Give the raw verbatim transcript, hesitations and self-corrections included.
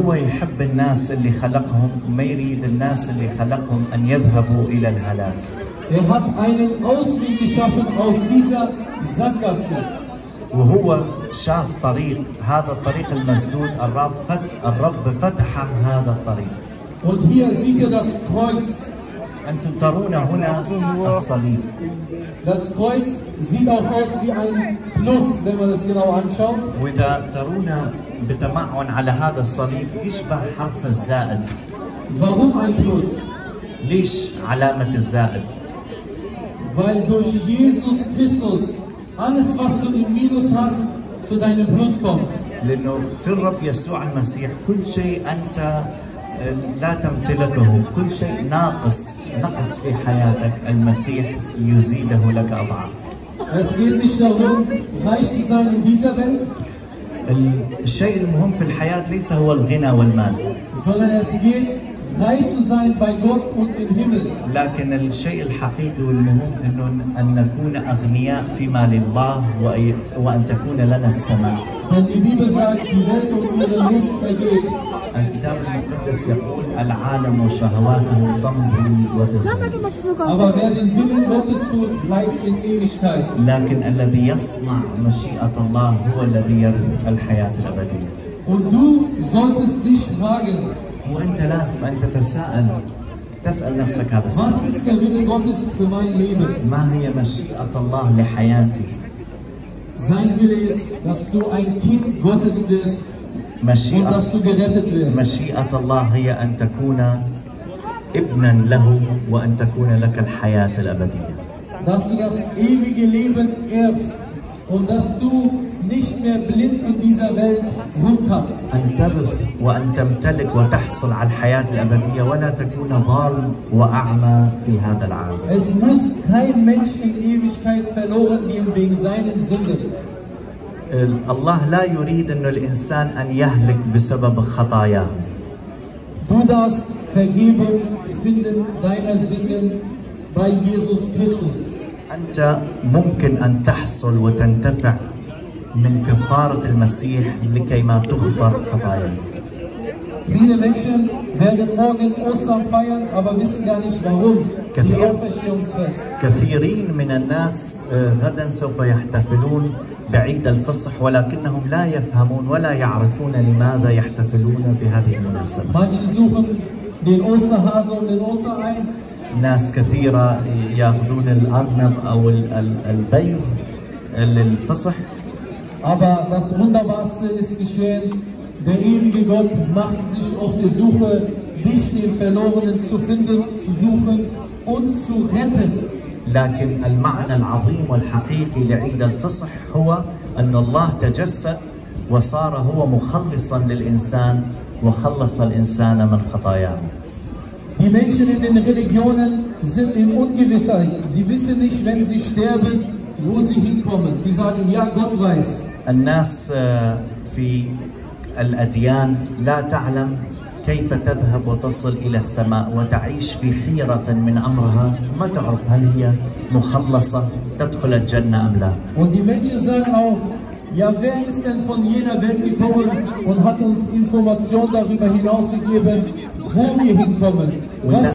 هو يحب الناس اللي خلقهم، ما يريد الناس اللي خلقهم أن يذهبوا إلى الهلاك. Er hat einen Ausweg geschaffen aus dieser Sackgasse. وهو شاف طريق، هذا الطريق المسدود الرب فتح الرب فتح هذا الطريق. Und hier sieht er das Kreuz. أنتم ترون هنا الصليب. Das Kreuz sieht auch aus wie ein Plus, wenn man das genau anschaut. وإذا ترون بتمعن على هذا الصليب يشبه حرف الزائد. Warum ein Plus? ليش علامة الزائد؟ Weil durch Jesus Christus alles, was du im Minus hast, zu deinem Plus kommt. لأنه في الرب يسوع المسيح كل شيء أنت لا تمتلكه، كل شيء ناقص نقص في حياتك المسيح يزيده لك أضعاف. Es geht nicht darum, reich zu sein in dieser Welt. الشيء المهم في الحياة ليس هو الغنى والمال. Sondern es geht reich zu sein bei Gott und im Himmel. لكن الشيء الحقيقي والمهم انه ان نكون اغنياء في مال الله وان تكون لنا السماء. Denn die Bibel sagt, die Welt und ihre Lust vergeht. الكتاب المقدس يقول العالم وشهواته تمضي وتزول. Aber wer den Willen Gottes tut, bleibt in Ewigkeit. لكن الذي يصنع مشيئة الله هو الذي يرث الحياة الأبدية. Und du solltest dich fragen. وأنت لازم أن تتساءل، تسأل نفسك هذا السؤال. Was ist der Wille Gottes für mein Leben? ما هي مشيئة الله لحياتي؟ Sein Wille ist, dass du ein Kind Gottes wirst und dass du gerettet wirst. مشيئة الله هي أن تكون ابنا له وأن تكون لك الحياة الأبدية. Dass du das ewige Leben erbst und dass du nicht mehr blind in dieser Welt rumtappst. أن ترث وأن تمتلك وتحصل على الحياة الأبدية ولا تكون ضال وأعمى في هذا العالم. Es muss kein Mensch in Ewigkeit verloren gehen wegen seinen Sünden. الله لا يريد أن الإنسان أن يهلك بسبب خطاياه. Du darfst Vergebung finden deiner Sünden bei Jesus Christus. أنت ممكن أن تحصل وتنتفع من كفارة المسيح لكي ما تغفر خطاياه. Viele Menschen werden morgen Ostern feiern, aber wissen gar nicht warum. Die Auferstehungsfest. كثيرين من الناس غدا سوف يحتفلون بعيد الفصح ولكنهم لا يفهمون ولا يعرفون لماذا يحتفلون بهذه المناسبة. Manche suchen den Osterhase und den Osterei. ناس كثيرة يأخذون الأرنب أو البيض للفصح. Aber das Wunderbarste ist geschehen. Der ewige Gott macht sich auf die Suche, dich, den Verlorenen, zu finden, zu suchen und zu retten. لكن المعنى العظيم والحقيقي لعيد الفصح هو أن الله تجسد وصار هو مخلصا للإنسان وخلص الإنسان من خطاياه. Die Menschen in den Religionen sind in Ungewissheit. Sie wissen nicht, wenn sie sterben, wo sie hinkommen. Sie sagen, ja, Gott weiß. الناس في الأديان لا تعلم كيف تذهب وتصل إلى السماء وتعيش في حيرة من أمرها، ما تعرف هل هي مخلصة تدخل الجنة أم لا. Und die Menschen sagen auch, ja, wer ist denn von jener Welt gekommen und hat uns Informationen darüber hinausgegeben, wo wir hinkommen, was